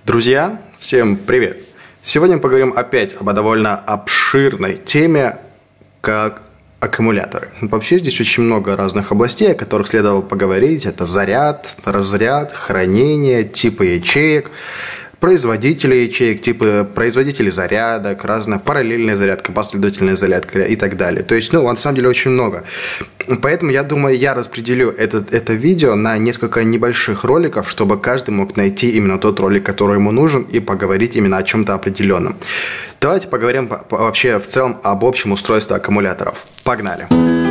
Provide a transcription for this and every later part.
Друзья, всем привет! Сегодня мы поговорим опять об довольно обширной теме, как аккумуляторы. Вообще здесь очень много разных областей, о которых следовало поговорить. Это заряд, разряд, хранение, типы ячеек, производители ячеек, типы производителей зарядок, разная параллельная зарядка, последовательная зарядка и так далее. То есть, на самом деле очень много. Поэтому я думаю, я распределю это видео на несколько небольших роликов, чтобы каждый мог найти именно тот ролик, который ему нужен, и поговорить именно о чем-то определенном. Давайте поговорим вообще в целом об общем устройстве аккумуляторов. Погнали!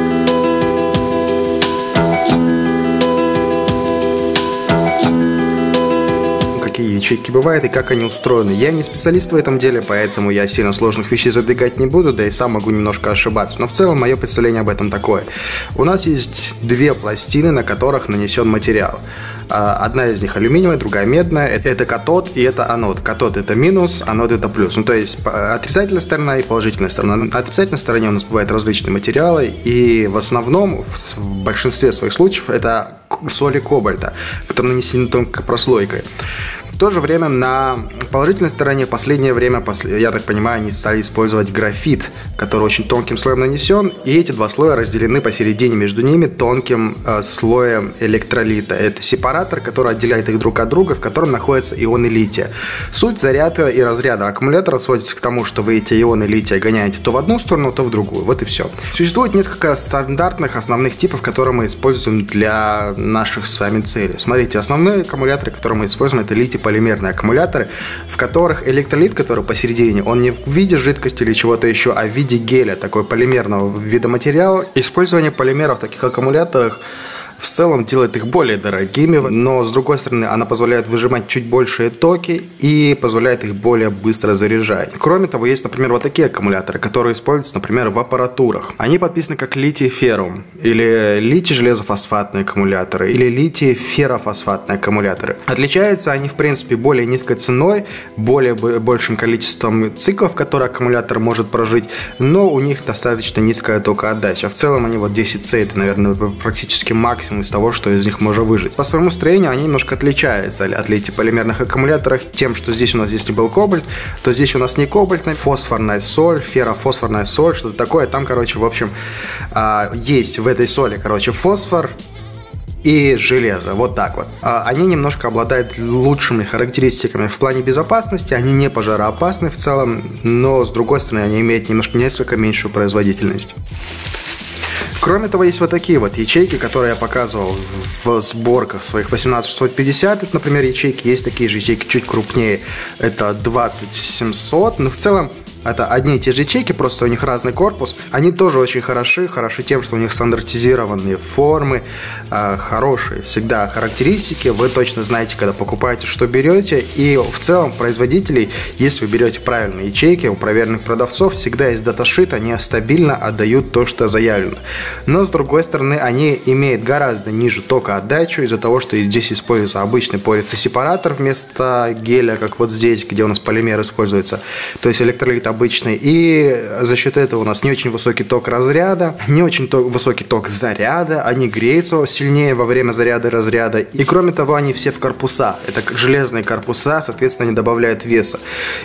Какие ячейки бывают и как они устроены. Я не специалист в этом деле, поэтому я сильно сложных вещей задвигать не буду, да и сам могу немножко ошибаться. Но в целом мое представление об этом такое. У нас есть две пластины, на которых нанесен материал. Одна из них алюминиевая, другая медная. Это катод и это анод. Катод это минус, анод это плюс. То есть отрицательная сторона и положительная сторона. На отрицательной стороне у нас бывают различные материалы, и в основном, в большинстве своих случаев, это соли кобальта, которые нанесены тонкой прослойкой. В то же время на положительной стороне в последнее время, я так понимаю, они стали использовать графит, который очень тонким слоем нанесен, и эти два слоя разделены посередине между ними тонким слоем электролита. Это сепаратор, который отделяет их друг от друга, в котором находятся ионы лития. Суть заряда и разряда аккумуляторов сводится к тому, что вы эти ионы лития гоняете то в одну сторону, то в другую. Вот и все. Существует несколько стандартных основных типов, которые мы используем для наших с вами целей. Смотрите, основные аккумуляторы, которые мы используем, это литий-полимерные аккумуляторы, в которых электролит, который посередине, он не в виде жидкости или чего-то еще, а в виде геля, такой полимерного вида материала. Использование полимеров в таких аккумуляторах в целом делает их более дорогими, но с другой стороны она позволяет выжимать чуть большие токи и позволяет их более быстро заряжать. Кроме того, есть, например, вот такие аккумуляторы, которые используются, например, в аппаратурах. Они подписаны как литий-феррум, или литий-железофосфатные аккумуляторы, или литий-феррофосфатные аккумуляторы. Отличаются они, в принципе, более низкой ценой, большим количеством циклов, которые аккумулятор может прожить, но у них достаточно низкая токоотдача. В целом они 10C, это, наверное, практически максимум из того, что из них можно выжить. По своему строению они немножко отличаются от литий-полимерных аккумуляторов тем, что здесь у нас, если был кобальт, то здесь у нас не кобальтная, фосфорная соль, феррофосфорная соль, что-то такое. Там, в общем, есть в этой соли, фосфор и железо, вот так вот. Они немножко обладают лучшими характеристиками в плане безопасности, они не пожароопасны в целом, но с другой стороны они имеют несколько меньшую производительность. Кроме того, есть вот такие вот ячейки, которые я показывал в сборках своих 18650. Это, например, ячейки. Есть такие же ячейки чуть крупнее. Это 20700. Но в целом это одни и те же ячейки, просто у них разный корпус. Они тоже очень хороши тем, что у них стандартизированные формы, хорошие всегда характеристики. Вы точно знаете, когда покупаете, что берете. И в целом производителей, если вы берете правильные ячейки, у проверенных продавцов всегда есть даташит, они стабильно отдают то, что заявлено. Но с другой стороны, они имеют гораздо ниже токоотдачу из-за того, что здесь используется обычный пористый сепаратор вместо геля, как вот здесь, где у нас полимер используется. То есть электролит обычный, и за счет этого у нас не очень высокий ток разряда, не очень высокий ток заряда, они греются сильнее во время заряда и разряда, и кроме того они все в корпусах, это железные корпуса, соответственно они добавляют веса.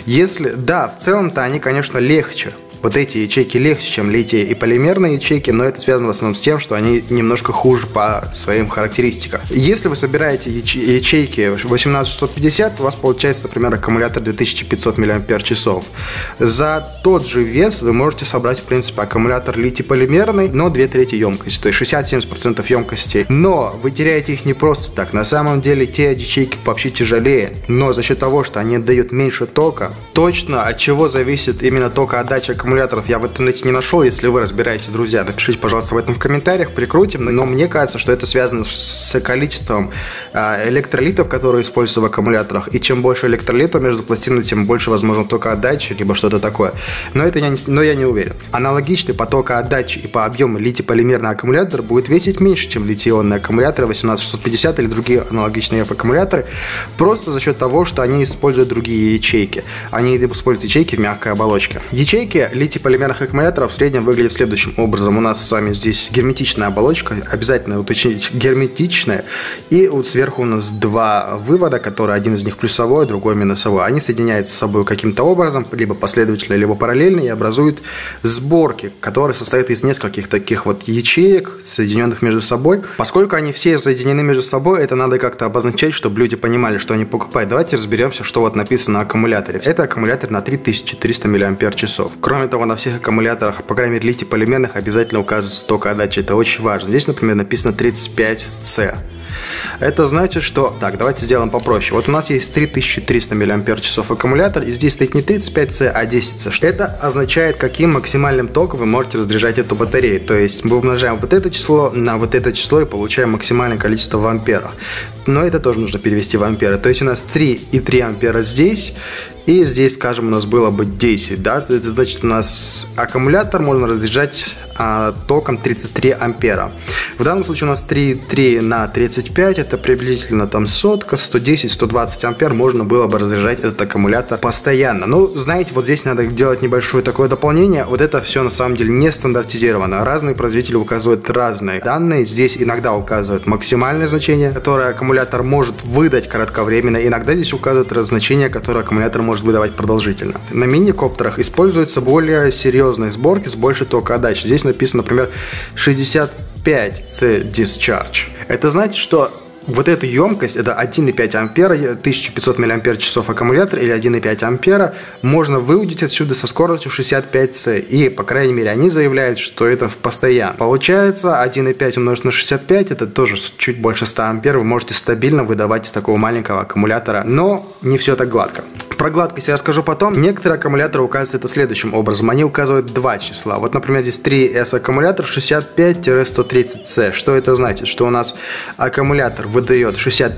В целом-то они, конечно, легче. Вот эти ячейки легче, чем литий и полимерные ячейки, но это связано в основном с тем, что они немножко хуже по своим характеристикам. Если вы собираете ячейки 18650, у вас получается, например, аккумулятор 2500 мАч. За тот же вес вы можете собрать, в принципе, аккумулятор литий-полимерный, но 2/3 емкости, то есть 60-70% емкости. Но вы теряете их не просто так. На самом деле те ячейки вообще тяжелее, но за счет того, что они отдают меньше тока, точно от чего зависит именно токоотдача аккумулятора, я в интернете не нашел. Если вы разбираете, друзья, напишите, пожалуйста, в этом в комментариях, прикрутим. Но мне кажется, что это связано с количеством электролитов, которые используются в аккумуляторах. И чем больше электролитов между пластинами, тем больше возможно токоотдачи, либо что-то такое. Но я не уверен. Аналогичный по токоотдаче и по объему литий-полимерный аккумулятор будет весить меньше, чем литий-ионные аккумуляторы 18650 или другие аналогичные аккумуляторы, просто за счет того, что они используют другие ячейки. Они используют ячейки в мягкой оболочке. Ячейки литий-полимерных аккумуляторов в среднем выглядит следующим образом. У нас с вами здесь герметичная оболочка, обязательно уточнить герметичная, и вот сверху у нас два вывода, которые один из них плюсовой, другой минусовой. Они соединяются с собой каким-то образом, либо последовательно, либо параллельно, и образуют сборки, которые состоят из нескольких таких вот ячеек, соединенных между собой. Поскольку они все соединены между собой, это надо как-то обозначать, чтобы люди понимали, что они покупают. Давайте разберемся, что вот написано на аккумуляторе. Это аккумулятор на 3300 мАч. Кроме того, на всех аккумуляторах, по крайней мере литий-полимерных, обязательно указывается ток отдачи. Это очень важно. Здесь, например, написано 35C. Это значит, что... Так, давайте сделаем попроще. Вот у нас есть 3300 мАч аккумулятор, и здесь стоит не 35C, а 10C. Это означает, каким максимальным током вы можете разряжать эту батарею. То есть мы умножаем вот это число на вот это число и получаем максимальное количество в амперах. Но это тоже нужно перевести в амперы. То есть у нас 3,3 ампера здесь, и здесь, скажем, у нас было бы 10, да? Это значит, у нас аккумулятор можно разряжать током 33 ампера. В данном случае у нас 3,3 на 35, это приблизительно там сотка, 110-120 ампер можно было бы разряжать этот аккумулятор постоянно. Ну, знаете, вот здесь надо делать небольшое такое дополнение. Вот это все на самом деле не стандартизировано. Разные производители указывают разные данные. Здесь иногда указывают максимальное значение, которое аккумулятор может выдать кратковременно. Иногда здесь указывают значение, которое аккумулятор может выдавать продолжительно. На мини-коптерах используются более серьезные сборки с большей токоотдачей. Здесь написано, например, 65C discharge. Это значит, что вот эту емкость, это 1,5 ампера, 1500 мАч аккумулятор или 1,5 ампера, можно выудить отсюда со скоростью 65C. И, по крайней мере, они заявляют, что это в постоянно. Получается, 1,5 умножить на 65, это тоже чуть больше 100 ампер. Вы можете стабильно выдавать из такого маленького аккумулятора. Но не все так гладко. Про гладкость я расскажу потом. Некоторые аккумуляторы указывают это следующим образом. Они указывают два числа. Вот, например, здесь 3S аккумулятор 65-130C. Что это значит? Что у нас аккумулятор выдает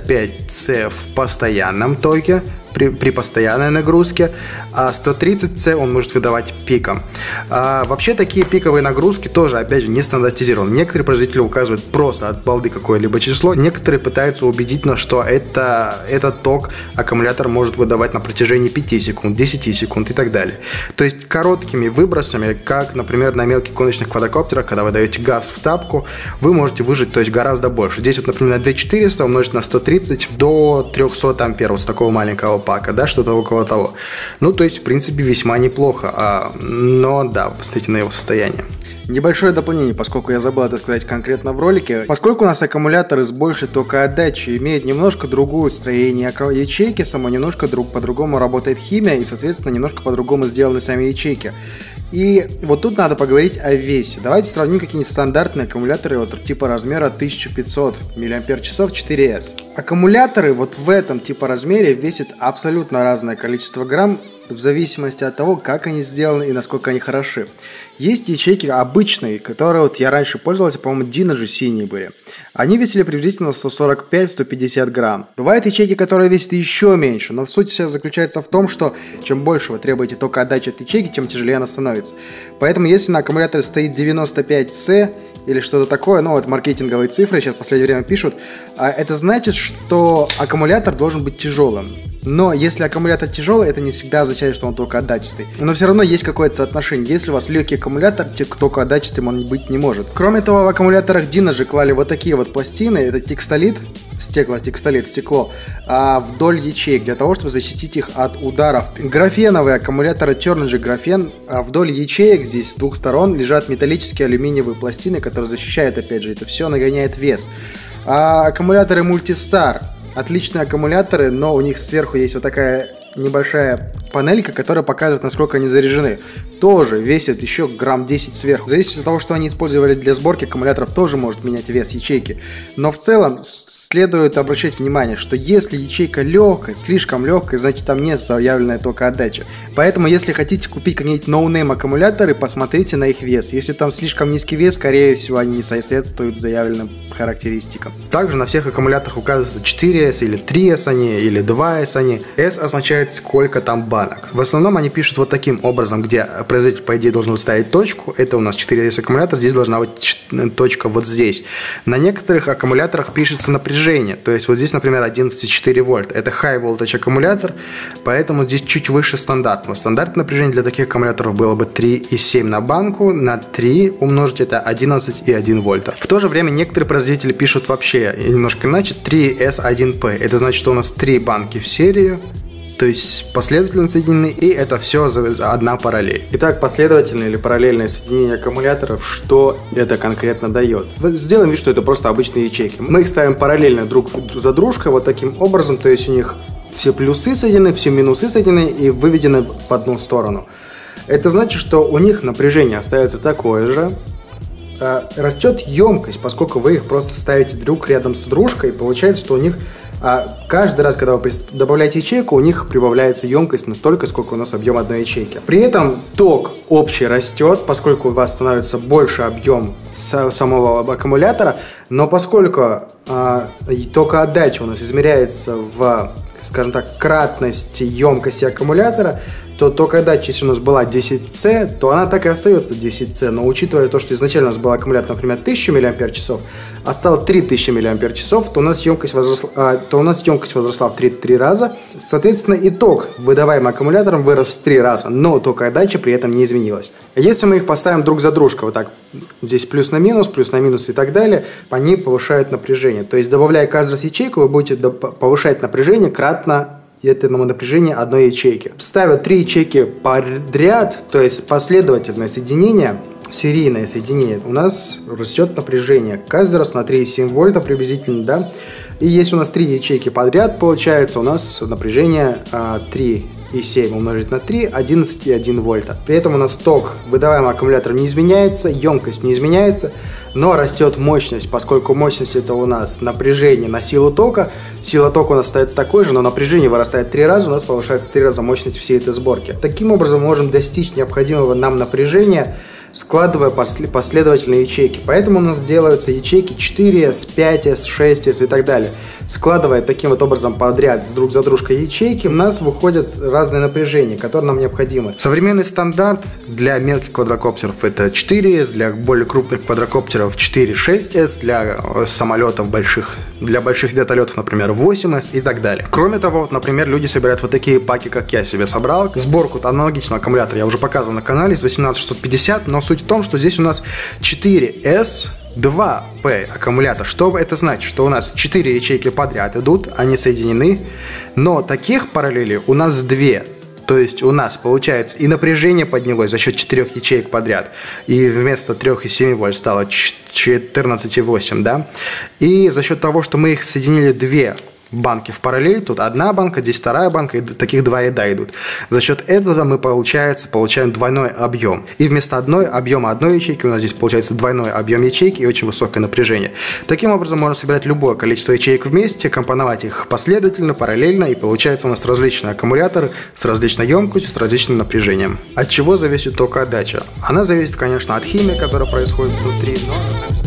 65C в постоянном токе, при постоянной нагрузке, а 130C он может выдавать пиком. Вообще такие пиковые нагрузки тоже, опять же, не стандартизированы. Некоторые производители указывают просто от балды какое-либо число, некоторые пытаются убедить нас, что этот ток аккумулятор может выдавать на протяжении 5 секунд, 10 секунд и так далее. То есть короткими выбросами, как, например, на мелких гоночных квадрокоптерах, когда вы даете газ в тапку, вы можете выжать, то есть гораздо больше. Здесь вот, например, на 2400 умножить на 130 до 300 ампер с такого маленького пака, да, что-то около того. Ну, то есть, в принципе, весьма неплохо, но, да, посмотрите на его состояние. Небольшое дополнение, поскольку я забыл это сказать конкретно в ролике. Поскольку у нас аккумуляторы с большей токоотдачей имеют немножко другое строение ячейки, само немножко по-другому работает химия, и, соответственно, немножко по-другому сделаны сами ячейки. И вот тут надо поговорить о весе. Давайте сравним какие-нибудь стандартные аккумуляторы вот типа размера 1500 мАч 4S. Аккумуляторы вот в этом типа размере весят абсолютно разное количество грамм, в зависимости от того, как они сделаны и насколько они хороши. Есть ячейки обычные, которые вот я раньше пользовался, по-моему, Dynegy синие были. Они весили приблизительно 145-150 грамм. Бывают ячейки, которые весят еще меньше, но суть вся заключается в том, что чем больше вы требуете тока отдачи от ячейки, тем тяжелее она становится. Поэтому если на аккумуляторе стоит 95C или что-то такое, ну вот маркетинговые цифры сейчас в последнее время пишут, это значит, что аккумулятор должен быть тяжелым. Но если аккумулятор тяжелый, это не всегда означает, что он токоотдачистый. Но все равно есть какое-то соотношение. Если у вас легкий аккумулятор, токоотдачистым он быть не может. Кроме того, в аккумуляторах Dynegy клали вот такие вот пластины. Это текстолит, стекло, вдоль ячеек, для того, чтобы защитить их от ударов. Графеновые аккумуляторы Turnigy графен, вдоль ячеек здесь с двух сторон лежат металлические алюминиевые пластины, которые защищают, опять же, это все нагоняет вес. Аккумуляторы Multistar. Отличные аккумуляторы, но у них сверху есть вот такая небольшая панелька, которая показывает, насколько они заряжены. Тоже весит еще грамм 10 сверху. В зависимости от того, что они использовали для сборки аккумуляторов, тоже может менять вес ячейки. Но в целом следует обращать внимание, что если ячейка легкая, слишком легкая, значит там нет заявленной токоотдачи. Поэтому, если хотите купить какие-нибудь ноунейм аккумуляторы, посмотрите на их вес. Если там слишком низкий вес, скорее всего, они не соответствуют заявленным характеристикам. Также на всех аккумуляторах указывается 4S или 3S они, или 2S они. S означает сколько там бар. банок. В основном они пишут вот таким образом, где производитель, по идее, должен ставить точку. Это у нас 4S аккумулятор, здесь должна быть точка вот здесь. На некоторых аккумуляторах пишется напряжение. То есть вот здесь, например, 11,4 вольт. Это high voltage аккумулятор, поэтому здесь чуть выше стандартного. Стандартное напряжение для таких аккумуляторов было бы 3,7 на банку. На 3 умножить это 11,1 вольта. В то же время некоторые производители пишут вообще немножко иначе. 3S1P. Это значит, что у нас 3 банки в серию, то есть последовательно соединены, и это все одна параллель. Итак, последовательное или параллельное соединение аккумуляторов, что это конкретно дает? Сделаем вид, что это просто обычные ячейки. Мы их ставим параллельно друг за дружкой вот таким образом, то есть у них все плюсы соединены, все минусы соединены и выведены в одну сторону. Это значит, что у них напряжение остается такое же. Растет емкость, поскольку вы их просто ставите друг рядом с дружкой, получается, что у них каждый раз, когда вы добавляете ячейку, у них прибавляется емкость настолько, сколько у нас объем одной ячейки. При этом ток общий растет, поскольку у вас становится больше объем самого аккумулятора, но поскольку токоотдача у нас измеряется в, скажем так, кратности емкости аккумулятора, то токоотдача, если у нас была 10C, то она так и остается 10C. Но учитывая то, что изначально у нас был аккумулятор, например, 1000 мАч, а стало 3000 мАч, то у нас емкость возросла в 3 раза. Соответственно, итог, выдаваемый аккумулятором, вырос в 3 раза, но токоотдача при этом не изменилась. Если мы их поставим друг за дружкой, вот так, здесь плюс на минус и так далее, они повышают напряжение. То есть, добавляя каждую раз ячейку, вы будете повышать напряжение кратно этому напряжению одной ячейки. Ставя 3 ячейки подряд, то есть последовательное соединение, серийное соединение, у нас растет напряжение. Каждый раз на 3,7 вольта приблизительно, да. И если у нас 3 ячейки подряд, получается у нас напряжение 3,7 умножить на 3, 11,1 вольта. При этом у нас ток, выдаваемый аккумулятором, не изменяется, емкость не изменяется, но растет мощность, поскольку мощность это у нас напряжение на силу тока. Сила тока у нас остается такой же, но напряжение вырастает 3 раза, у нас повышается 3 раза мощность всей этой сборки. Таким образом мы можем достичь необходимого нам напряжения, складывая последовательные ячейки. Поэтому у нас делаются ячейки 4S, 5S, 6S и так далее. Складывая таким вот образом подряд друг за дружкой ячейки, у нас выходят разные напряжения, которые нам необходимы. Современный стандарт для мелких квадрокоптеров это 4S, для более крупных квадрокоптеров 4-6S, для самолетов больших, для больших вертолетов, например, 8S и так далее. Кроме того, например, люди собирают вот такие паки, как я себе собрал. Сборку аналогичного аккумулятора я уже показывал на канале, из 18650, но суть в том, что здесь у нас 4S, 2P аккумулятор. Что это значит? Что у нас 4 ячейки подряд идут, они соединены, но таких параллелей у нас 2. То есть у нас получается и напряжение поднялось за счет 4 ячеек подряд, и вместо 3,7 вольт стало 14,8, да? И за счет того, что мы их соединили 2 банки в параллель, тут одна банка, здесь вторая банка, и таких 2 ряда идут. За счет этого мы, получаем двойной объем. И вместо объема одной ячейки у нас здесь получается двойной объем ячейки и очень высокое напряжение. Таким образом можно собирать любое количество ячеек вместе, компоновать их последовательно, параллельно, и получается у нас различные аккумуляторы с различной емкостью, с различным напряжением. От чего зависит токоотдача? Она зависит, конечно, от химии, которая происходит внутри, но